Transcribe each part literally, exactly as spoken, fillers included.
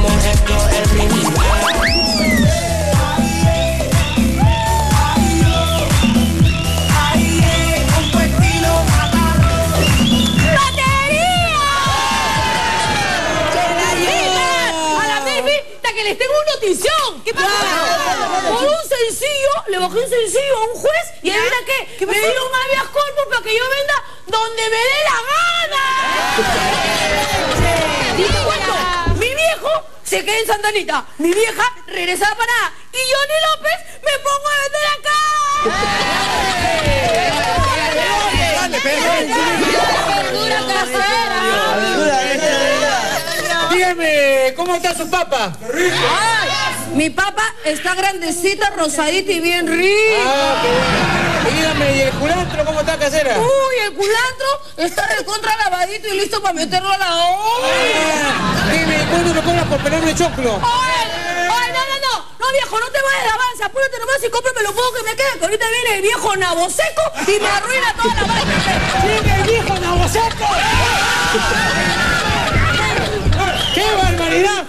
con esto es mi vida. Les tengo una notición. ¿Qué pasa? Por un sencillo, le bajé un sencillo a un juez y adivina qué, ¿Qué me dio un habeas corpus para que yo venda donde me dé la gana. Y te cuento, mi viejo se queda en Santa Anita, mi vieja regresa a Paraná y Johnny López me pongo a vender acá. ¡Verdura casera! Dígame, ¿cómo está su papa? Ay, mi papa está grandecita, rosadita y bien rica. Ah, qué bueno. Y dígame, ¿y el culantro cómo está, casera? Uy, el culantro está recontra lavadito y listo para meterlo a la olla. Ah, dime, ¿cuándo me cobras por pelarme choclo? ¡Ay! ¡Ay, no, no, no! No, viejo, no te vayas de avance. Apúrate nomás y cómprame lo poco que me queda, que ahorita viene el viejo Naboseco y me arruina toda la vaina. ¡Viene el viejo Naboseco! ¡Qué barbaridad!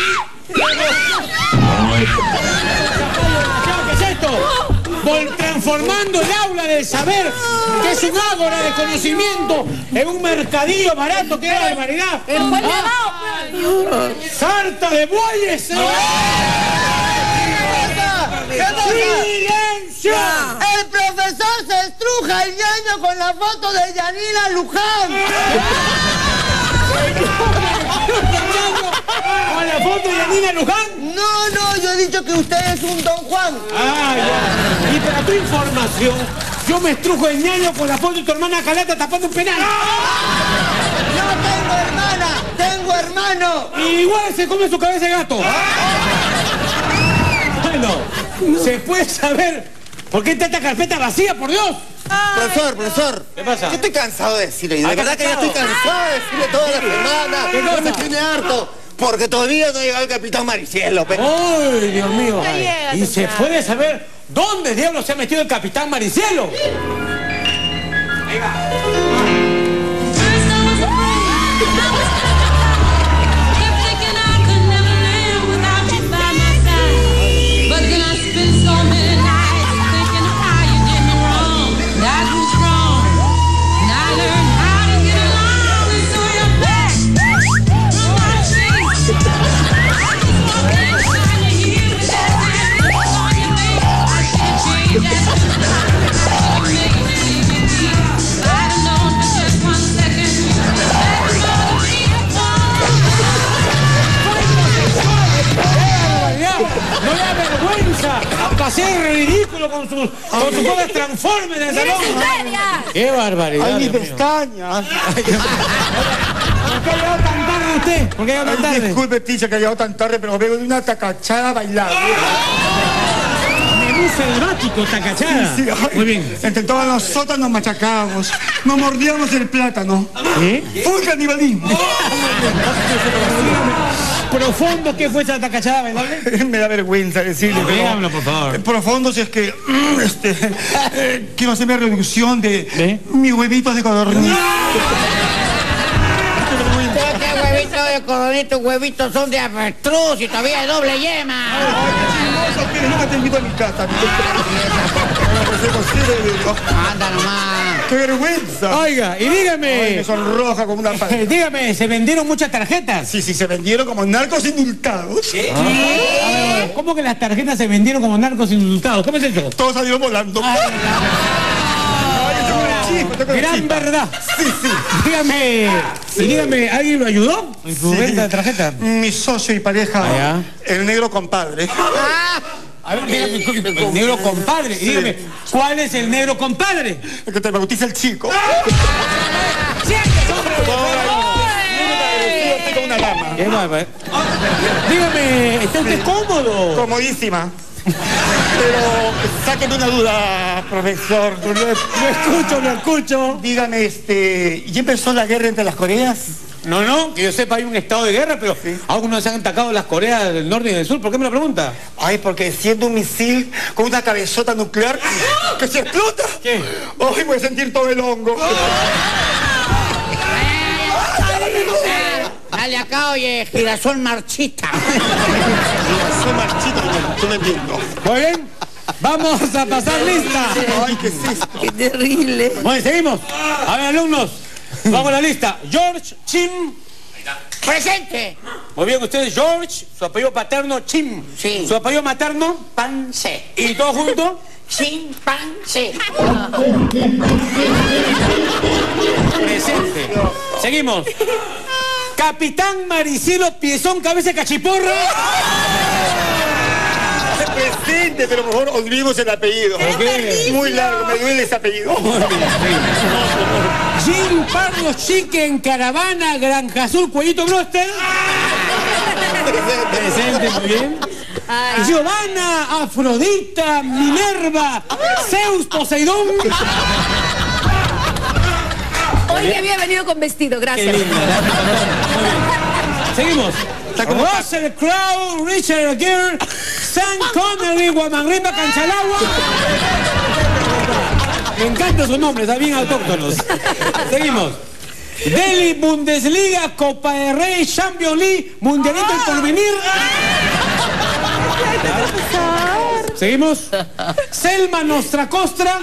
¿Qué es esto? Vol transformando el aula del saber, que es un ágora de conocimiento, en un mercadillo barato. ¡Qué barbaridad! ¡El buen ah. ¡Sarta de bueyes! ¿Qué pasa? ¡Silencio! El profesor se estruja el ñaño con la foto de Yanina Luján. ¿Con la foto de Yanina Luján? No, no, yo he dicho que usted es un Don Juan. Ah, ya. Y para tu información, yo me estrujo el ñaño con la foto de tu hermana Calata tapando un penal. No tengo hermana, tengo hermano. Y igual se come su cabeza de gato. Bueno, ¿se puede saber por qué está esta carpeta vacía, por Dios? Ay. Profesor, profesor. ¿Qué pasa? Yo estoy cansado de decirle. De verdad que yo estoy cansado de decirle toda la semana. ¿Qué cosa? Yo me tiene harto. Porque todavía no ha llegado el capitán Maricielo. Pero... ¡Ay, Dios mío! Ay. ¿Y se puede saber dónde diablos se ha metido el capitán Maricielo? Ahí va. ¡No le da vergüenza! ¡A hacer ridículo con sus, con sus cosas Transformers en el salón! ¡Qué barbaridad! ¡Ay, mis pestañas! ¿Por qué ha llegado tan tarde usted? ¿Por qué ha llegado tan tarde? Disculpe, teacher, que ha llegado tan tarde, pero veo de una tacachada bailable. Menú selvático, tacachada. Sí, sí, muy bien. Entre todas nosotras nos machacábamos, nos mordíamos el plátano. ¿Qué? ¡Full canibalismo! ¿Profundo qué fue esa tacachada bailable? Me da vergüenza decirle. Dígamelo, por favor. Profundo si es que este, eh, quiero hacerme reducción de ¿Eh? mis huevitos de codorniz. ¿Qué huevitos de codorniz? Huevitos son de avestruz y todavía de doble yema. Ay, nunca te invito a mi casa. Anda nomás. ¡Qué vergüenza! Oiga, y dígame... Ay, me sonroja como una pata. Dígame, ¿se vendieron muchas tarjetas? Sí, sí, se vendieron como narcos indultados. ¿Qué? A ver, ¿cómo que las tarjetas se vendieron como narcos indultados? ¿Cómo es eso? Todos salieron volando. Ay, Ay, chispa, gran chispa. verdad. Sí, sí. Dígame, y dígame, ¿alguien lo ayudó en su Sí. venta de tarjetas? Mi socio y pareja, Ah, el negro compadre. A ver, dígame, el negro compadre. Y dígame, ¿cuál es el negro compadre? El que te bautiza el chico. Estoy como una dama. Qué bárbaro. Dígame, ¿está usted cómodo? Comodísima. Pero sáqueme una duda, profesor. Lo, lo escucho, lo escucho. Dígame, este, ¿ya empezó la guerra entre las Coreas? No, no, que yo sepa hay un estado de guerra, pero Sí. aún no se han atacado las Coreas del Norte y del Sur. ¿Por qué me lo pregunta? Ay, porque siendo un misil con una cabezota nuclear que se explota. ¿Qué? Ay, voy a sentir todo el hongo. La Dale acá, oye, girasol marchita. Girasol marchita, tú me entiendo. Muy bien. Vamos a pasar lista. Ay, ¿qué es esto? Qué terrible. Bueno, seguimos. A ver, alumnos. Vamos a la lista. George Chim. Presente. Muy bien, ustedes, George, su apellido paterno, Chim. Sí. Su apellido materno, Panse. y todos juntos. Chimpancé. Presente. Seguimos. Capitán Maricelo Piezón Cabeza de Cachiporra. Presente, pero mejor olvidemos el apellido. qué? Muy largo, me duele ese apellido. Jim Pardo Chique en Caravana, Granja Azul, Cuellito Broster. Presente, muy bien. Ay. Giovanna, Afrodita, Minerva, Zeus, Poseidón. Hoy que había venido con vestido, gracias. Qué linda, gracias. Seguimos. Russell Crowe, Richard Gere, Sean Connery, Guamanripa, Canchalagua. Me encantan sus nombres, están bien autóctonos. Seguimos. Delhi, Bundesliga, Copa de Rey, Champions League, Mundialito del Porvenir. Seguimos. Selma Nostra Costra.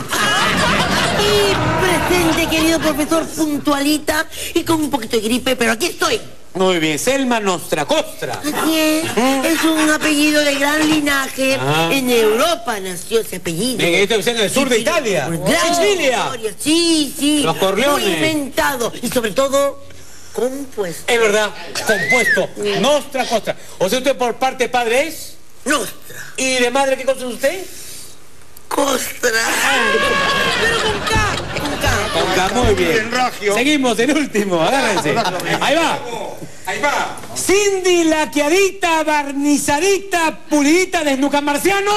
Y presente, querido profesor, puntualita y con un poquito de gripe, pero aquí estoy. Muy bien, Selma Nostra Costra. Así es, es un apellido de gran linaje. Ah. En Europa nació ese apellido. En este en el sur de Italia. Por gran Sicilia. historia. Sí, sí. Los Corleones. Muy inventado y sobre todo compuesto. Es verdad, compuesto. Nostra Costra. O sea, usted por parte de padre es. Nostra. ¿Y de madre qué cosa es usted? Costra. Pero con K. Con K. Con K, muy bien. Bien, Ragio. Seguimos, el último, agárrense. Ahí va. Ahí va. Cindy, laqueadita, barnizadita, pulidita, desnuca marciano.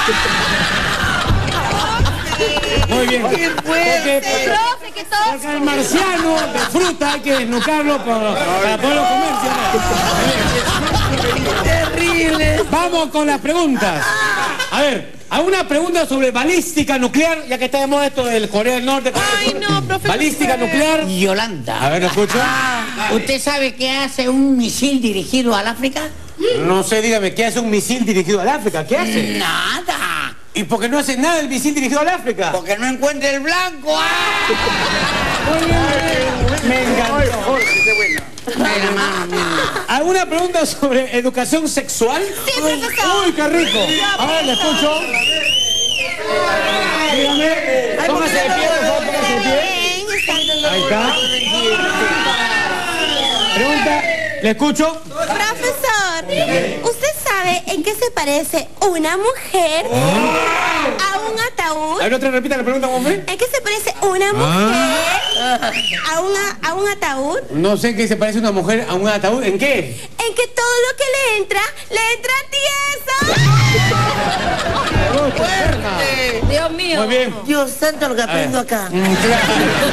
Muy bien. ¿Qué Porque, puede ser? Profe, que todos... porque el marciano de fruta hay que desnucarlo para, para poderlo comer. ¿Sí? Terrible. Vamos con las preguntas. A ver, ¿alguna pregunta sobre balística nuclear? Ya que está de moda esto del Corea del Norte. Corea del Ay, Sur. no, profesor. Balística nuclear. Yolanda. A ver, ¿lo escucho? ¿Usted sabe qué hace un misil dirigido al África? No sé, dígame, ¿qué hace un misil dirigido al África? ¿Qué hace? Nada. ¿Y por qué no hace nada el misil dirigido al África? Porque no encuentra el blanco. ¡Ah! Me encantó. Jorge, qué buena. Mira, mano, mira. ¿Alguna pregunta sobre educación sexual? Sí, profesor. Uy, qué rico. A ver, le escucho. Dígame. Póngase de pie, por favor, póngase de pie. Ahí está. Pregunta, le escucho. Profesor, ¿usted sabe en qué se parece una mujer a un ataúd? A ver, otra repita la pregunta, hombre. ¿En qué se parece una mujer a, una, a un ataúd? No sé en qué se parece una mujer a un ataúd. ¿En qué? En que todo lo que le entra, le entra tieso. Dios mío. Muy bien. Dios santo, lo que aprendo acá. Mm, claro.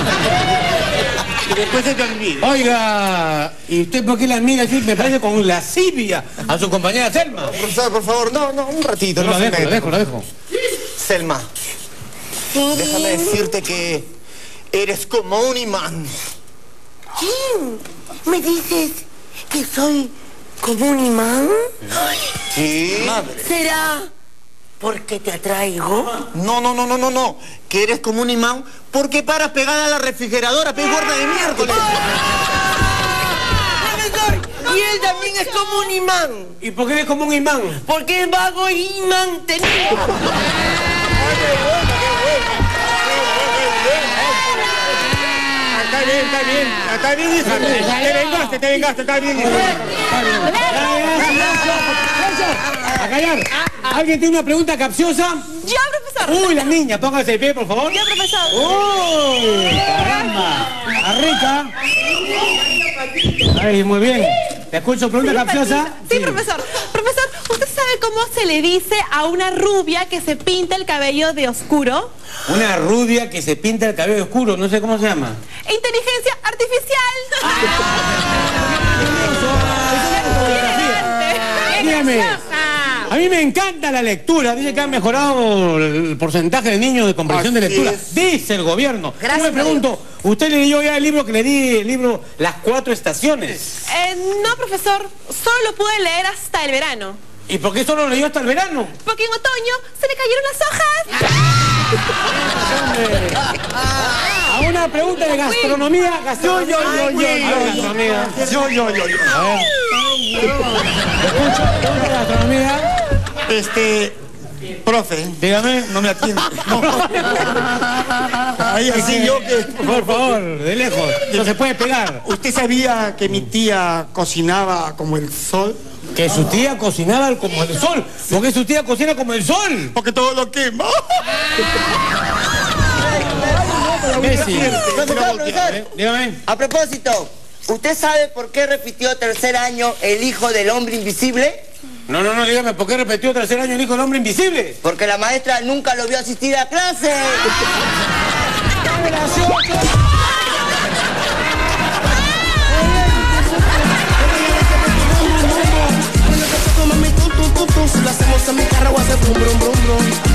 Y después se te olvida. Oiga, ¿y usted por qué la mira así? Me parece con lascivia a su compañera Selma. Profesor, por favor, no, no, un ratito. Lo no se dejo, lo meta. dejo, lo dejo. Selma, Sí. déjame decirte que eres como un imán. ¿Qué? ¿Me dices que soy como un imán? Sí. ¿Será porque te atraigo? No, no, no, no, no, no. Que eres como un imán porque paras pegada a la refrigeradora, pez gorda de miércoles. Profesor, y él también es como un imán. ¿Y por qué es como un imán? Porque es vago y mantenido. Está bien, está bien. Está bien, hija. Te vengaste, te vengaste, está bien, hija. A callar. ¿Alguien tiene una pregunta capciosa? Yo, profesor. Uy, la niña, póngase de pie, por favor. Yo, profesor. Uy, caramba. Arrica. Ay, muy bien. ¿Te escucho? ¿Pregunta capciosa? Sí, profesor. Profesor, ¿usted sabe cómo se le dice a una rubia que se pinta el cabello de oscuro? Una rubia que se pinta el cabello oscuro, no sé cómo se llama. Inteligencia artificial. Dígame, mí me encanta la lectura. Dice que han mejorado el porcentaje de niños de comprensión de Así lectura. es. Dice el gobierno. Gracias, Yo me pregunto, ¿usted leyó ya el libro que le di, el libro Las Cuatro Estaciones? Eh, no, profesor. Solo lo pude leer hasta el verano. ¿Y por qué solo lo leyó hasta el verano? Porque en otoño se le cayeron las hojas. A una pregunta de gastronomía. gastronomía. Yo, yo, yo, yo, A ver, yo, gastronomía. Yo, yo, yo, yo. A ver. Escucho, pregunta de gastronomía. Este, profe, Dígame. no me atiende. No. Ahí así yo que... Por favor, de lejos. No se puede pegar. ¿Usted sabía que mi tía cocinaba como el sol? Que su tía cocinaba como el sol. ¿Por qué su tía cocina como el sol? Porque todo lo quema. Messi. Profesor, profesor. Dígame. A propósito, ¿usted sabe por qué repitió tercer año El Hijo del Hombre Invisible? No, no, no, dígame, ¿por qué repetió tercer año el hijo del hombre invisible? Porque la maestra nunca lo vio asistir a clase. Mami, tum, tum, tum, tum. Si lo hacemos en mi carro, voy a hacer brum, brum, brum, brum.